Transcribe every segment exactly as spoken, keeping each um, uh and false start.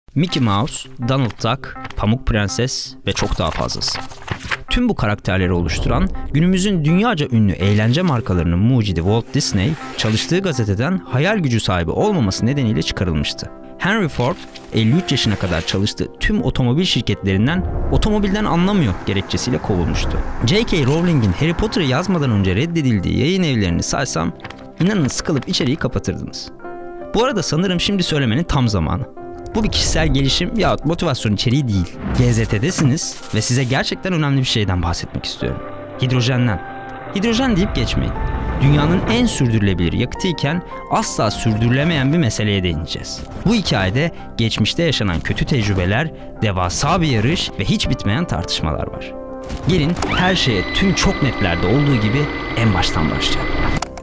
Mickey Mouse, Donald Duck, Pamuk Prenses ve çok daha fazlası. Tüm bu karakterleri oluşturan günümüzün dünyaca ünlü eğlence markalarının mucidi Walt Disney, çalıştığı gazeteden hayal gücü sahibi olmaması nedeniyle çıkarılmıştı. Henry Ford, elli üç yaşına kadar çalıştığı tüm otomobil şirketlerinden otomobilden anlamıyor gerekçesiyle kovulmuştu. J K. Rowling'in Harry Potter'ı yazmadan önce reddedildiği yayın evlerini saysam, inanın sıkılıp içeriği kapatırdınız. Bu arada sanırım şimdi söylemenin tam zamanı. Bu bir kişisel gelişim yahut motivasyon içeriği değil. G Z T'desiniz ve size gerçekten önemli bir şeyden bahsetmek istiyorum. Hidrojenden. Hidrojen deyip geçmeyin. Dünyanın en sürdürülebilir yakıtı iken asla sürdürülemeyen bir meseleye değineceğiz. Bu hikayede geçmişte yaşanan kötü tecrübeler, devasa bir yarış ve hiç bitmeyen tartışmalar var. Gelin her şeye tüm çok netlerde olduğu gibi en baştan başlayalım.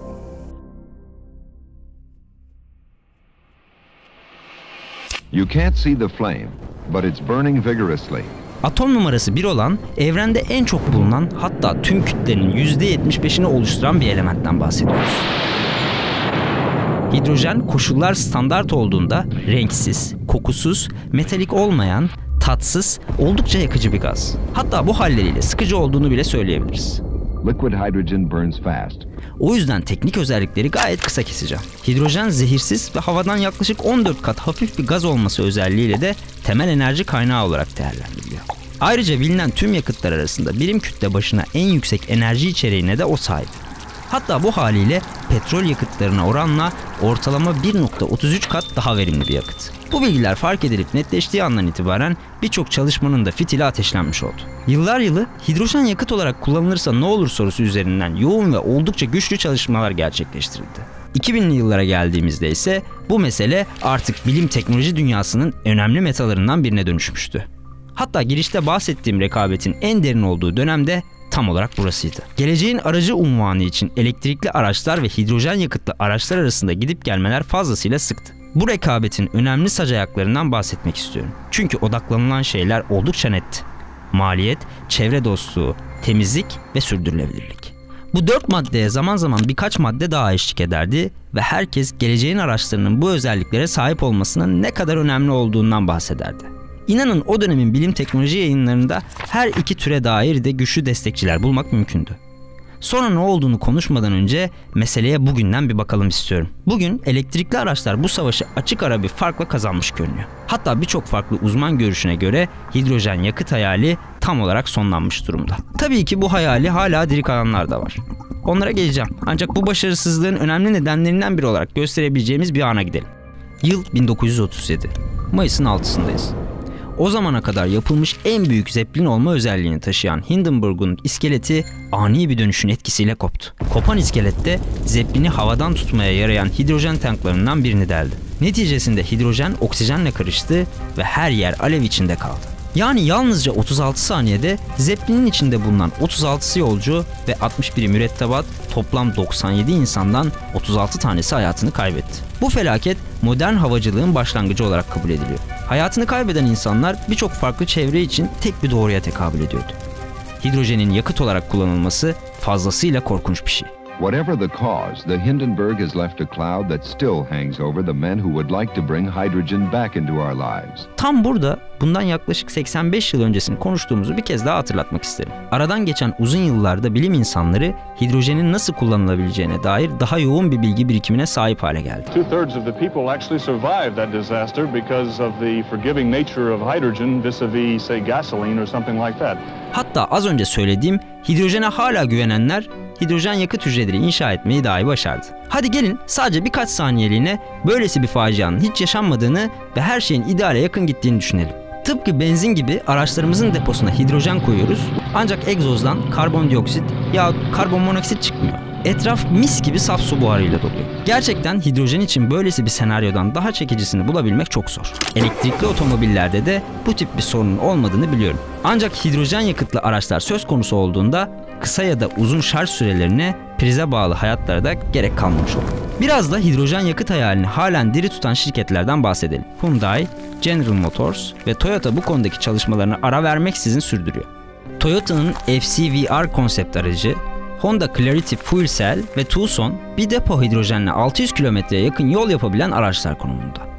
You can't see the flame, but it's burning vigorously. Atom numarası bir olan, evrende en çok bulunan, hatta tüm kütlenin yüzde yetmiş beşini oluşturan bir elementten bahsediyoruz. Hidrojen koşullar standart olduğunda renksiz, kokusuz, metalik olmayan, tatsız, oldukça yakıcı bir gaz. Hatta bu halleriyle sıkıcı olduğunu bile söyleyebiliriz. Liquid hydrogen burns fast. O yüzden teknik özellikleri gayet kısa keseceğim. Hidrojen zehirsiz ve havadan yaklaşık on dört kat hafif bir gaz olması özelliğiyle de temel enerji kaynağı olarak değerlendiriliyor. Ayrıca bilinen tüm yakıtlar arasında birim kütle başına en yüksek enerji içeriğine de o sahip. Hatta bu haliyle petrol yakıtlarına oranla ortalama bir nokta otuz üç kat daha verimli bir yakıt. Bu bilgiler fark edilip netleştiği andan itibaren birçok çalışmanın da fitili ateşlenmiş oldu. Yıllar yılı hidrojen yakıt olarak kullanılırsa ne olur sorusu üzerinden yoğun ve oldukça güçlü çalışmalar gerçekleştirildi. iki binli yıllara geldiğimizde ise bu mesele artık bilim teknoloji dünyasının önemli metalarından birine dönüşmüştü. Hatta girişte bahsettiğim rekabetin en derin olduğu dönemde tam olarak burasıydı. Geleceğin aracı unvanı için elektrikli araçlar ve hidrojen yakıtlı araçlar arasında gidip gelmeler fazlasıyla sıktı. Bu rekabetin önemli sac ayaklarından bahsetmek istiyorum. Çünkü odaklanılan şeyler oldukça netti. Maliyet, çevre dostluğu, temizlik ve sürdürülebilirlik. Bu dört maddeye zaman zaman birkaç madde daha eşlik ederdi ve herkes geleceğin araçlarının bu özelliklere sahip olmasının ne kadar önemli olduğundan bahsederdi. İnanın o dönemin bilim teknoloji yayınlarında her iki türe dair de güçlü destekçiler bulmak mümkündü. Sonra ne olduğunu konuşmadan önce meseleye bugünden bir bakalım istiyorum. Bugün elektrikli araçlar bu savaşı açık ara bir farkla kazanmış görünüyor. Hatta birçok farklı uzman görüşüne göre hidrojen yakıt hayali tam olarak sonlanmış durumda. Tabii ki bu hayali hala diri kalanlar da var. Onlara geleceğim. Ancak bu başarısızlığın önemli nedenlerinden biri olarak gösterebileceğimiz bir ana gidelim. Yıl bin dokuz yüz otuz yedi. Mayıs'ın altısındayız. O zamana kadar yapılmış en büyük zeppelin olma özelliğini taşıyan Hindenburg'un iskeleti ani bir dönüşün etkisiyle koptu. Kopan iskelette zeppelini havadan tutmaya yarayan hidrojen tanklarından birini deldi. Neticesinde hidrojen oksijenle karıştı ve her yer alev içinde kaldı. Yani yalnızca otuz altı saniyede zeppelinin içinde bulunan otuz altısı yolcu ve altmış biri mürettebat toplam doksan yedi insandan otuz altı tanesi hayatını kaybetti. Bu felaket modern havacılığın başlangıcı olarak kabul ediliyor. Hayatını kaybeden insanlar birçok farklı çevre için tek bir doğruya tekabül ediyordu. Hidrojenin yakıt olarak kullanılması fazlasıyla korkunç bir şey. Whatever the cause, the Hindenburg has left a cloud that still hangs over the men who would like to bring hydrogen back into our lives. Tam burada bundan yaklaşık seksen beş yıl öncesini konuştuğumuzu bir kez daha hatırlatmak isterim. Aradan geçen uzun yıllarda bilim insanları hidrojenin nasıl kullanılabileceğine dair daha yoğun bir bilgi birikimine sahip hale geldi. Two-thirds of the people actually survived that disaster because of the forgiving nature of hydrogen vis-a-vis, say, gasoline or something like that. Hatta az önce söylediğim hidrojene hala güvenenler hidrojen yakıt hücreleri inşa etmeyi dahi başardı. Hadi gelin sadece birkaç saniyeliğine böylesi bir facianın hiç yaşanmadığını ve her şeyin ideale yakın gittiğini düşünelim. Tıpkı benzin gibi araçlarımızın deposuna hidrojen koyuyoruz ancak egzozdan karbondioksit ya karbon monoksit çıkmıyor. Etraf mis gibi saf su buharıyla doluyor. Gerçekten hidrojen için böylesi bir senaryodan daha çekicisini bulabilmek çok zor. Elektrikli otomobillerde de bu tip bir sorunun olmadığını biliyorum. Ancak hidrojen yakıtlı araçlar söz konusu olduğunda kısa ya da uzun şarj sürelerine prize bağlı hayatlara da gerek kalmamış olur. Biraz da hidrojen yakıt hayalini halen diri tutan şirketlerden bahsedelim. Hyundai, General Motors ve Toyota bu konudaki çalışmalarını ara vermeksizin sürdürüyor. Toyota'nın F C V R konsept aracı, Honda Clarity Fuel Cell ve Tucson bir depo hidrojenle altı yüz kilometreye yakın yol yapabilen araçlar konumunda.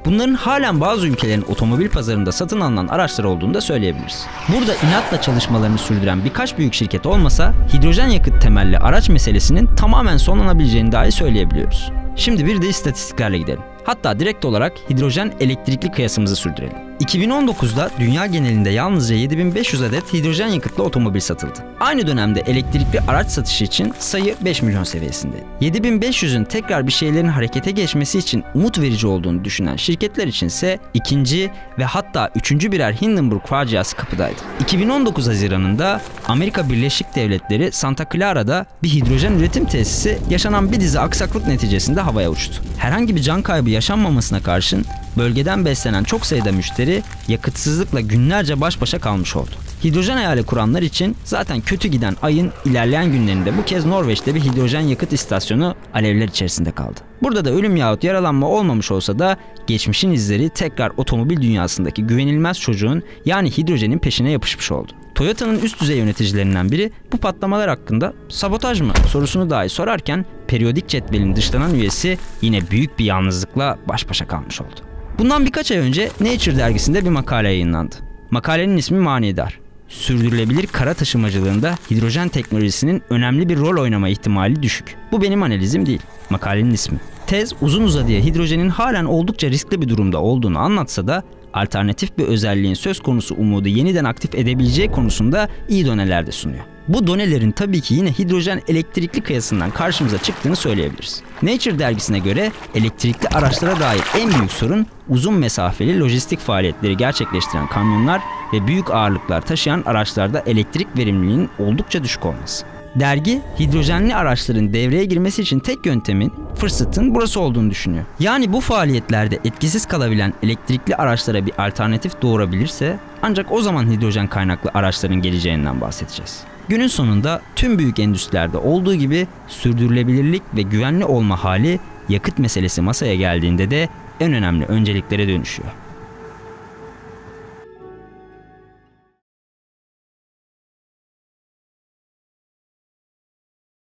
Bunların halen bazı ülkelerin otomobil pazarında satın alınan araçlar olduğunu da söyleyebiliriz. Burada inatla çalışmalarını sürdüren birkaç büyük şirket olmasa hidrojen yakıt temelli araç meselesinin tamamen sonlanabileceğini dahi söyleyebiliyoruz. Şimdi bir de istatistiklerle gidelim. Hatta direkt olarak hidrojen elektrikli kıyasımızı sürdürelim. iki bin on dokuzda dünya genelinde yalnızca yedi bin beş yüz adet hidrojen yakıtlı otomobil satıldı. Aynı dönemde elektrikli araç satışı için sayı beş milyon seviyesindeydi. yedi bin beş yüzün tekrar bir şeylerin harekete geçmesi için umut verici olduğunu düşünen şirketler içinse ikinci ve hatta üçüncü birer Hindenburg faciası kapıdaydı. iki bin on dokuz Haziran'ında Amerika Birleşik Devletleri Santa Clara'da bir hidrojen üretim tesisi yaşanan bir dizi aksaklık neticesinde havaya uçtu. Herhangi bir can kaybı yaşanmamasına karşın bölgeden beslenen çok sayıda müşteri yakıtsızlıkla günlerce baş başa kalmış oldu. Hidrojen hayali kuranlar için zaten kötü giden ayın ilerleyen günlerinde bu kez Norveç'te bir hidrojen yakıt istasyonu alevler içerisinde kaldı. Burada da ölüm yahut yaralanma olmamış olsa da geçmişin izleri tekrar otomobil dünyasındaki güvenilmez çocuğun yani hidrojenin peşine yapışmış oldu. Toyota'nın üst düzey yöneticilerinden biri bu patlamalar hakkında sabotaj mı sorusunu dahi sorarken periyodik cetvelin dışlanan üyesi yine büyük bir yalnızlıkla baş başa kalmış oldu. Bundan birkaç ay önce Nature dergisinde bir makale yayınlandı. Makalenin ismi manidar. Sürdürülebilir kara taşımacılığında hidrojen teknolojisinin önemli bir rol oynama ihtimali düşük. Bu benim analizim değil, makalenin ismi. Tez uzun uzadıya hidrojenin halen oldukça riskli bir durumda olduğunu anlatsa da alternatif bir özelliğin söz konusu umudu yeniden aktif edebileceği konusunda iyi doneler de sunuyor. Bu donelerin tabii ki yine hidrojen elektrikli kıyasından karşımıza çıktığını söyleyebiliriz. Nature dergisine göre elektrikli araçlara dair en büyük sorun uzun mesafeli lojistik faaliyetleri gerçekleştiren kamyonlar ve büyük ağırlıklar taşıyan araçlarda elektrik verimliliğinin oldukça düşük olması. Dergi, hidrojenli araçların devreye girmesi için tek yöntemin, fırsatın burası olduğunu düşünüyor. Yani bu faaliyetlerde etkisiz kalabilen elektrikli araçlara bir alternatif doğurabilirse ancak o zaman hidrojen kaynaklı araçların geleceğinden bahsedeceğiz. Günün sonunda tüm büyük endüstrilerde olduğu gibi sürdürülebilirlik ve güvenli olma hali yakıt meselesi masaya geldiğinde de en önemli önceliklere dönüşüyor.